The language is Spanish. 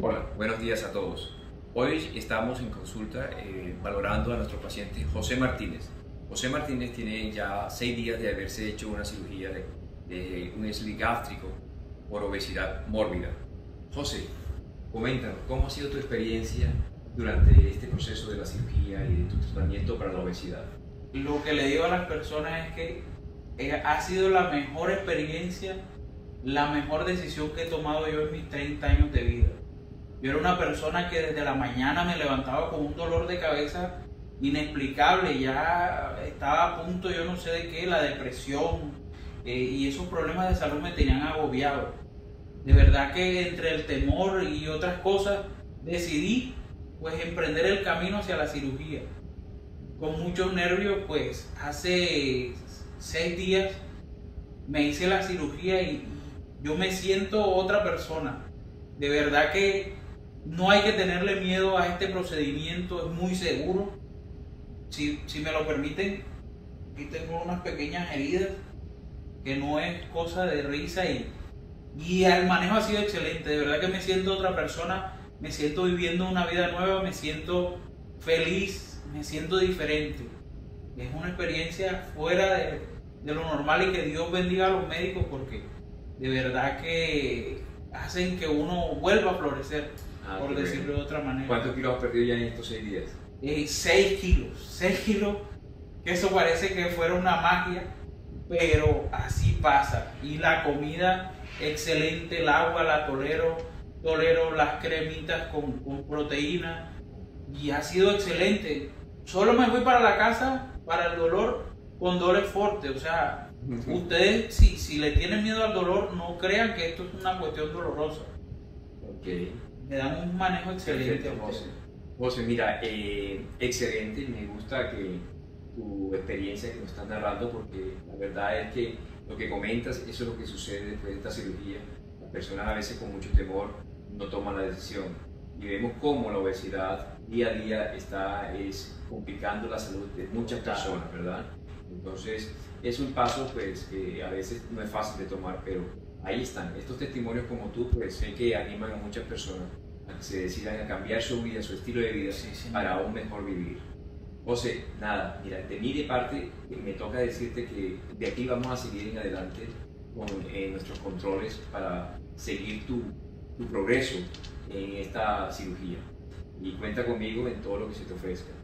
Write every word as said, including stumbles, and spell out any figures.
Hola, buenos días a todos. Hoy estamos en consulta eh, valorando a nuestro paciente José Martínez. José Martínez tiene ya seis días de haberse hecho una cirugía de, de un sleeve gástrico por obesidad mórbida. José, coméntanos, ¿cómo ha sido tu experiencia durante este proceso de la cirugía y de tu tratamiento para la obesidad? Lo que le digo a las personas es que eh, ha sido la mejor experiencia, la mejor decisión que he tomado yo en mis treinta años de vida. Yo era una persona que desde la mañana me levantaba con un dolor de cabeza inexplicable, ya estaba a punto, yo no sé de qué, la depresión eh, y esos problemas de salud me tenían agobiado. De verdad que entre el temor y otras cosas decidí pues emprender el camino hacia la cirugía. Con muchos nervios, pues hace seis días me hice la cirugía y yo me siento otra persona. De verdad que no hay que tenerle miedo a este procedimiento, es muy seguro. Si, si me lo permiten, aquí tengo unas pequeñas heridas que no es cosa de risa y, y el manejo ha sido excelente. De verdad que me siento otra persona, me siento viviendo una vida nueva, me siento feliz, me siento diferente. Es una experiencia fuera de, de lo normal y que Dios bendiga a los médicos porque de verdad que hacen que uno vuelva a florecer, ah, por decirlo bien de otra manera. ¿Cuántos kilos has perdido ya en estos seis días? Eh, seis kilos, seis kilos, que eso parece que fuera una magia, pero así pasa. Y la comida excelente, el agua la tolero, tolero las cremitas con, con proteína y ha sido excelente. Solo me voy para la casa para el dolor con dolor fuerte, o sea, uh-huh. Ustedes si, si le tienen miedo al dolor, no crean que esto es una cuestión dolorosa. Ok. Me dan un manejo excelente. Perfecto, José. José, mira, eh, excelente, me gusta que tu experiencia que nos estás narrando porque la verdad es que lo que comentas, eso es lo que sucede después de esta cirugía. Las personas a veces con mucho temor no toman la decisión y vemos cómo la obesidad día a día está es, complicando la salud de muchas personas, ¿verdad? Entonces es un paso pues que a veces no es fácil de tomar, pero ahí están. Estos testimonios como tú pues sé que animan a muchas personas a que se decidan a cambiar su vida, su estilo de vida, sí, sí, para un mejor vivir. José, nada, mira, de mí de parte me toca decirte que de aquí vamos a seguir en adelante con eh, nuestros controles para seguir tu, tu progreso en esta cirugía y cuenta conmigo en todo lo que se te ofrezca.